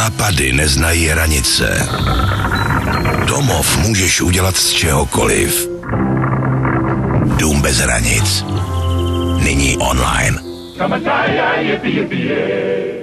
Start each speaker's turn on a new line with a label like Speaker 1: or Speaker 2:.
Speaker 1: Nápady neznají hranice. Domov můžeš udělat z čehokoliv. Dům bez hranic. Nyní online.